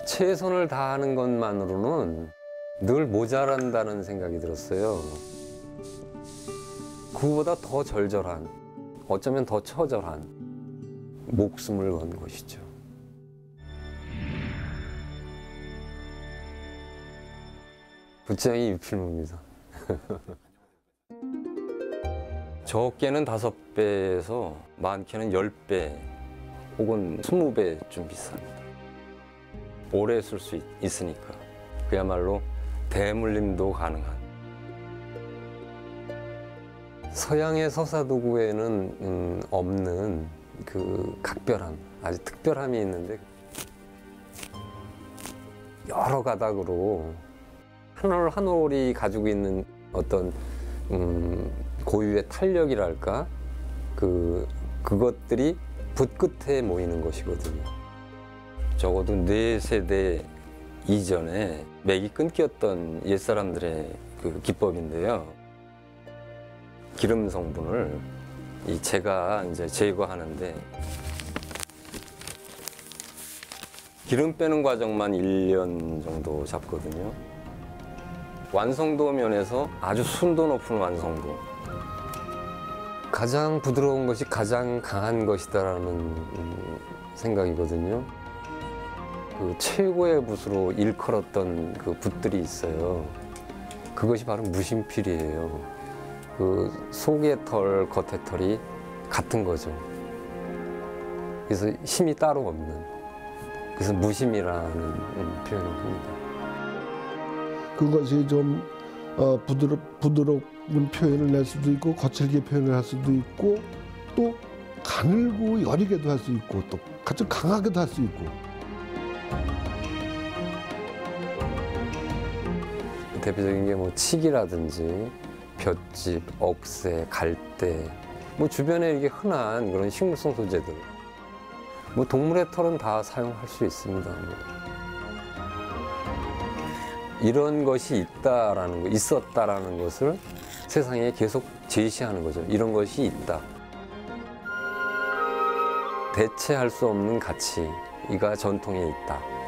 최선을 다하는 것만으로는 늘 모자란다는 생각이 들었어요. 그보다 더 절절한, 어쩌면 더 처절한 목숨을 건 것이죠. 부장이 유필모입니다. 적게는 5배에서 많게는 10배 혹은 20배쯤 비쌉니다. 오래 쓸 수 있으니까. 그야말로 대물림도 가능한. 서양의 서사도구에는 없는 그 각별함, 아주 특별함이 있는데 여러 가닥으로 한 올 한 올이 가지고 있는 어떤 고유의 탄력이랄까, 그것들이 붓 끝에 모이는 것이거든요. 적어도 4세대 이전에 맥이 끊겼던 옛사람들의 그 기법인데요. 기름 성분을 제가 이제 제거하는데 기름 빼는 과정만 1년 정도 잡거든요. 완성도 면에서 아주 순도 높은 완성도. 가장 부드러운 것이 가장 강한 것이다라는 생각이거든요. 그 최고의 붓으로 일컬었던 그 붓들이 있어요. 그것이 바로 무심필이에요. 그 속의 털, 겉의 털이 같은 거죠. 그래서 힘이 따로 없는. 그래서 무심이라는 표현을 합니다. 그것이 좀 부드러운 표현을 낼 수도 있고 거칠게 표현을 할 수도 있고 또 가늘고 여리게도 할 수 있고 또 아주 강하게도 할 수 있고. 대표적인 게 뭐 칡이라든지 볏짚, 억새, 갈대, 뭐 주변에 이게 흔한 그런 식물성 소재들. 뭐 동물의 털은 다 사용할 수 있습니다. 이런 것이 있다라는 거, 있었다라는 것을 세상에 계속 제시하는 거죠. 이런 것이 있다. 대체할 수 없는 가치가 전통에 있다.